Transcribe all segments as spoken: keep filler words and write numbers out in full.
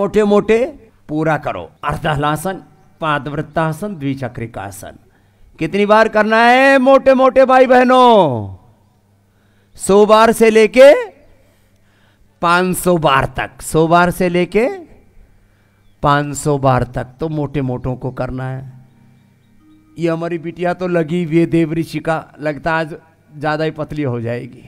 मोटे मोटे पूरा करो। अर्धहलासन, पादवृत्तासन, द्विचक्रिकासन। कितनी बार करना है मोटे मोटे भाई बहनों? सौ बार से लेके पांच सौ बार तक, सौ बार से लेके पांच सौ बार तक तो मोटे मोटों को करना है। ये हमारी बिटिया तो लगी हुई देव ऋषि का, लगता आज ज्यादा ही पतली हो जाएगी।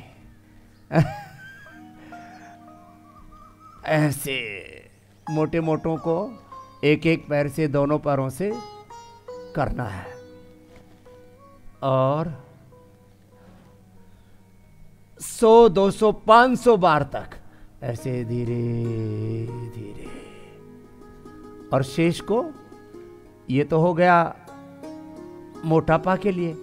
ऐसे मोटे मोटों को एक एक पैर से, दोनों पैरों से करना है। और सौ, दो सौ, पांच सौ बार तक ऐसे धीरे धीरे। और शेष को, ये तो हो गया मोटापा के लिए।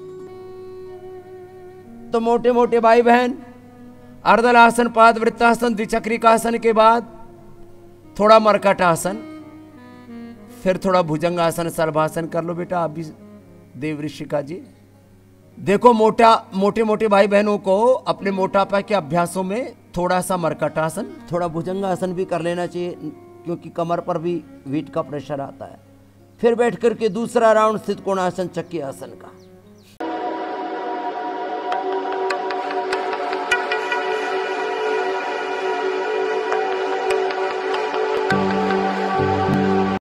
तो मोटे मोटे भाई बहन, अर्धलासन, पादवृत्तासन, द्विचक्रिकासन के बाद थोड़ा मरकटासन, फिर थोड़ा भुजंगासन, सर्वासन कर लो बेटा आप भी देव ऋषिका जी। देखो मोटा मोटे मोटे भाई बहनों को अपने मोटापा के अभ्यासों में थोड़ा सा मरकटासन, थोड़ा भुजंगासन भी कर लेना चाहिए, क्योंकि कमर पर भी वेट का प्रेशर आता है। फिर बैठ करके दूसरा राउंड स्थित कोणासन, चक्की आसन का।